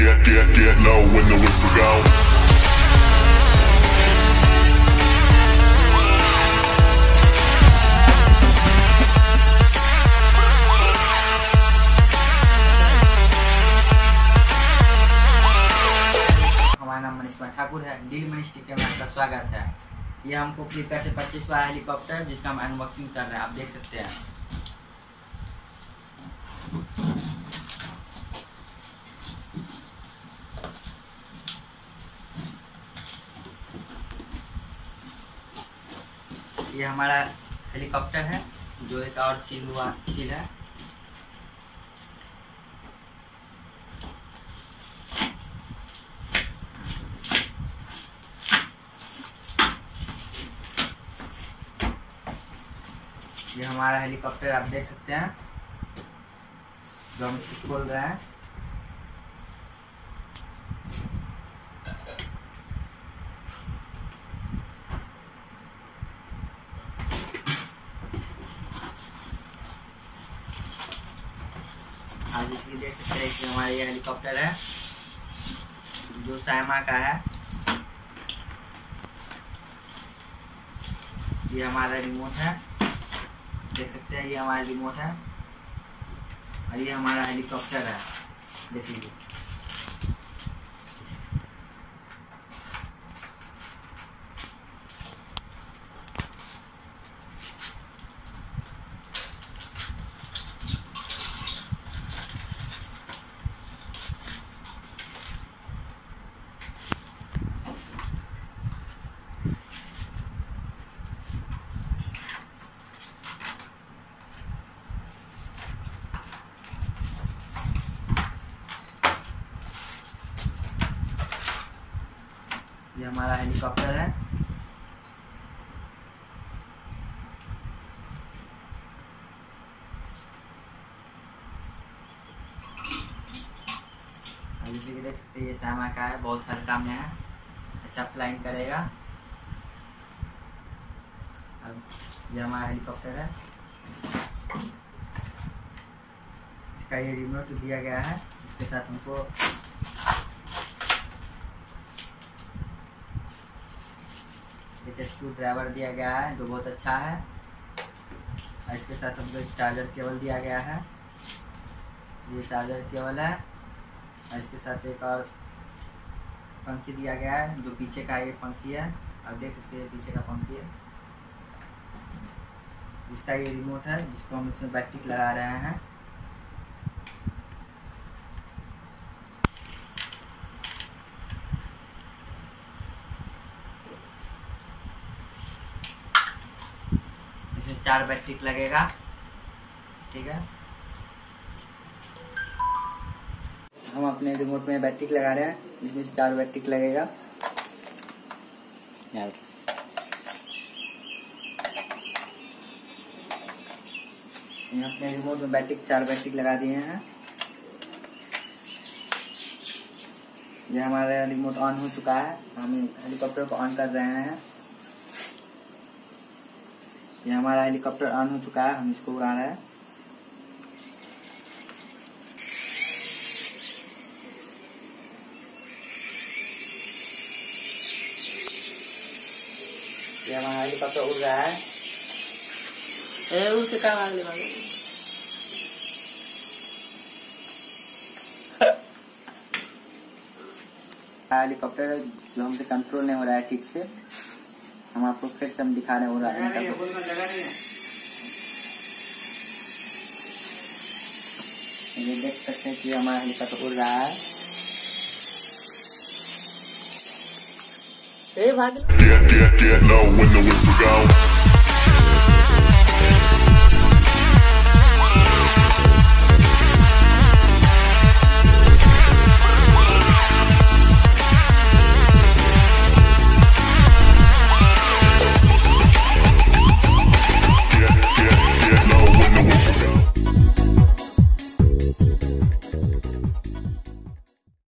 get low when the whistle go. हमारा नाम मनीषा ठाकुर है। डील मनीष टीके में आपका स्वागत है। ये हमको फ्लिपकार्ट से 25 वाला हेलीकॉप्टर जिसका हम अनबॉक्सिंग कर रहे हैं, आप देख सकते हैं। ये हमारा हेलीकॉप्टर है जो एक और सील है। ये हमारा हेलीकॉप्टर आप देख सकते हैं जो हम इसको खोल रहे हैं। आज इसकी देख सकते हैं कि हमारा ये हेलीकॉप्टर है जो साइमा का है। ये हमारा रिमोट है, देख सकते हैं। ये हमारा रिमोट है और ये हमारा हेलीकॉप्टर है, देख लीजिए। ये हमारा हेलीकॉप्टर है। जैसे कि देख सकते हैं ये साइमा का है, बहुत हल्का में है, अच्छा फ्लाइंग करेगा। अब ये हमारा हेलीकॉप्टर है, इसका ये रिमोट दिया गया है। इसके साथ हमको एक स्क्रू ड्राइवर दिया गया है जो बहुत अच्छा है। और इसके साथ हमको एक चार्जर केबल दिया गया है, ये चार्जर केबल है। और इसके साथ एक और पंखी दिया गया है जो पीछे का ये पंखी है, आप देख सकते हैं पीछे का पंखी है। जिसका ये रिमोट है जिसको हम इसमें बैटरी लगा रहे हैं। इसमें 4 बैटरी लगेगा, ठीक है। हम अपने रिमोट में बैटरी लगा रहे हैं, इसमें 4 बैटरी लगेगा। ये अपने रिमोट में 4 बैटरी लगा दिए हैं। ये हमारा रिमोट ऑन हो चुका है, हम हेलीकॉप्टर को ऑन कर रहे हैं। ये हमारा हेलीकॉप्टर ऑन हो चुका है, हम इसको उड़ा रहे हैं। ये हमारा हेलीकॉप्टर उड़ रहा है। उड़ के क्या मार ले हेलीकॉप्टर जो हमसे कंट्रोल नहीं हो रहा है ठीक से, हम आपको फिर से हम दिखा रहे हैं। ये देख सकते हैं कि हमारा हेलीकॉप्टर उड़ रहा है। Get low when the whistle go.